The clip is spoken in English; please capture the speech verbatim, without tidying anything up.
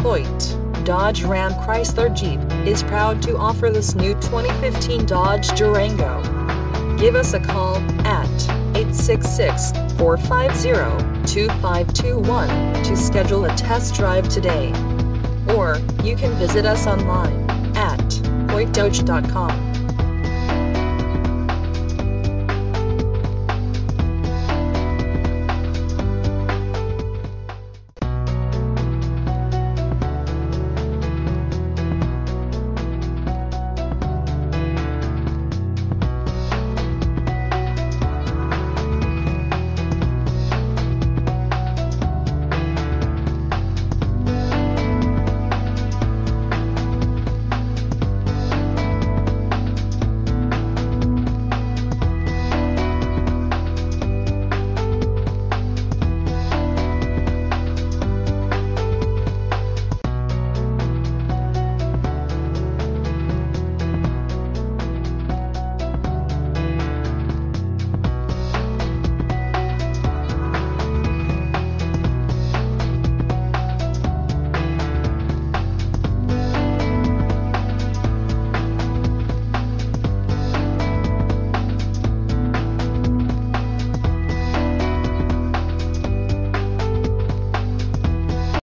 Hoyte, Dodge Ram Chrysler Jeep, is proud to offer this new twenty fifteen Dodge Durango. Give us a call at eight six six, four five zero, two five two one to schedule a test drive today. Or, you can visit us online at hoyte dodge dot com.